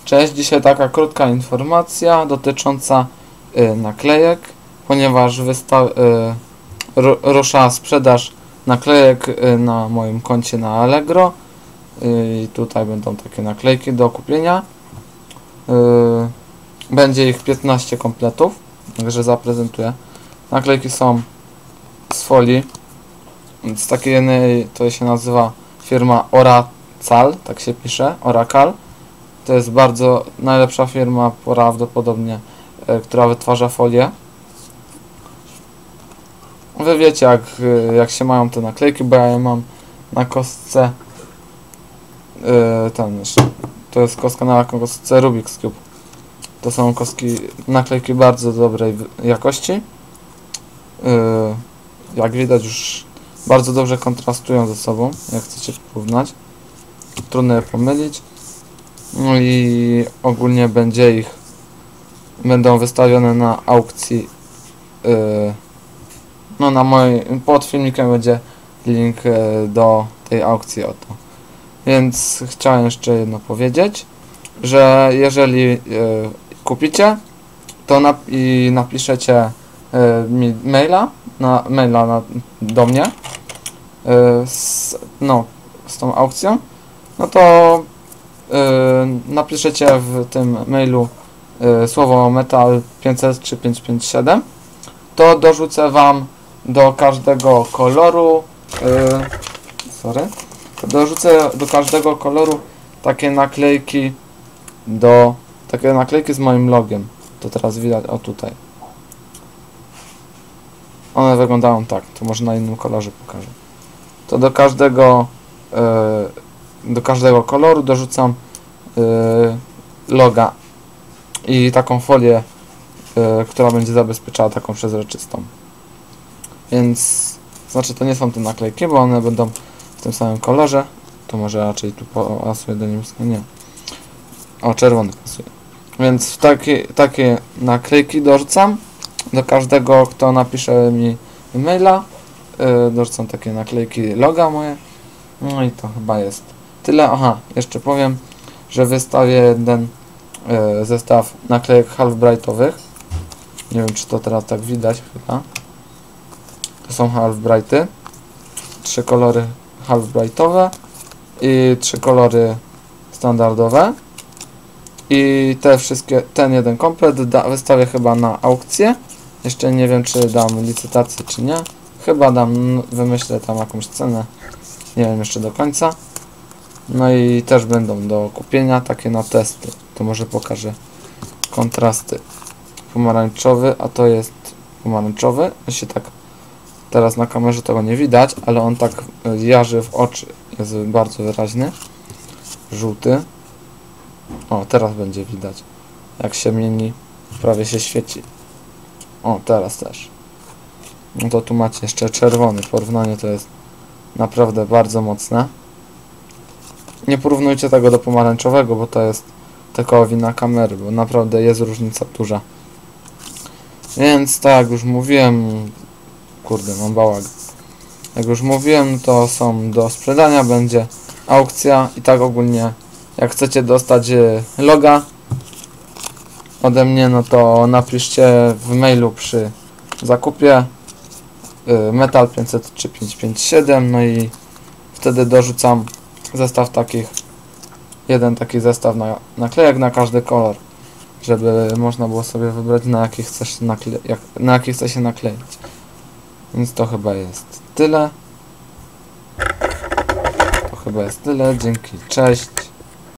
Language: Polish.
Cześć, dzisiaj taka krótka informacja dotycząca naklejek, ponieważ rusza sprzedaż naklejek na moim koncie na Allegro i tutaj będą takie naklejki do kupienia. Będzie ich 15 kompletów, także zaprezentuję. Naklejki są z folii, z takiej jednej, to się nazywa firma Oracal, tak się pisze, Oracal. To jest bardzo najlepsza firma prawdopodobnie, która wytwarza folię. Wy wiecie jak się mają te naklejki, bo ja je mam na kostce to jest kostka na kostce Rubik's Cube. To są naklejki bardzo dobrej jakości. Jak widać już bardzo dobrze kontrastują ze sobą, jak chcecie porównać. Trudno je pomylić. No i ogólnie będą wystawione na aukcji. No pod filmikiem będzie link do tej aukcji oto. Więc chciałem jeszcze jedno powiedzieć, że jeżeli kupicie, to napiszecie mi maila do mnie z tą aukcją, no to napiszecie w tym mailu słowo metal 500 czy 557, to dorzucę wam do każdego koloru takie naklejki z moim logiem. To teraz widać, o tutaj. One wyglądają tak, to może na innym kolorze pokażę. To do każdego koloru dorzucam loga i taką folię, która będzie zabezpieczała taką przezroczystą. Więc znaczy to nie są te naklejki, bo one będą w tym samym kolorze. To może raczej tu pasuje do niebieskiego, nie. O, czerwony pasuje. Więc takie naklejki dorzucam do każdego, kto napisze mi maila. Dorzucam takie naklejki loga moje. No i to chyba jest tyle. Aha, jeszcze powiem, że wystawię jeden zestaw naklejek half-brightowych. Nie wiem, czy to teraz tak widać chyba. To są half-brighty. 3 kolory half-brightowe i 3 kolory standardowe. I ten jeden komplet wystawię chyba na aukcję. Jeszcze nie wiem, czy dam licytację, czy nie. Chyba dam, wymyślę tam jakąś cenę. Nie wiem jeszcze do końca. No i też będą do kupienia takie na testy. To może pokażę kontrasty. Pomarańczowy, a to jest pomarańczowy. Jeśli tak teraz na kamerze tego nie widać, ale on tak jarzy w oczy. Jest bardzo wyraźny. Żółty. O, teraz będzie widać. Jak się mieni, prawie się świeci. O, teraz też. No to tu macie jeszcze czerwony. Porównanie to jest naprawdę bardzo mocne. Nie porównujcie tego do pomarańczowego, bo to jest tylko wina kamery, bo naprawdę jest różnica duża. Więc tak jak już mówiłem, kurde, mam bałagan. Jak już mówiłem, to są do sprzedania, będzie aukcja i tak ogólnie jak chcecie dostać loga ode mnie, no to napiszcie w mailu przy zakupie metal 500 czy 557, no i wtedy dorzucam zestaw jeden taki zestaw naklejek na każdy kolor, żeby można było sobie wybrać na jaki chce się nakleić. Więc to chyba jest tyle. Dzięki, cześć.